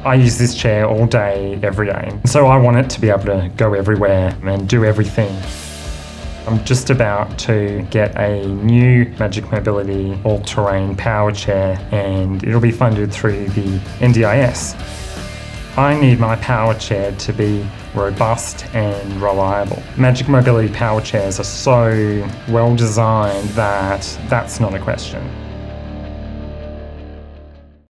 I use this chair all day, every day, so I want it to be able to go everywhere and do everything. I'm just about to get a new Magic Mobility all-terrain power chair, and it'll be funded through the NDIS. I need my power chair to be robust and reliable. Magic Mobility power chairs are so well designed that that's not a question.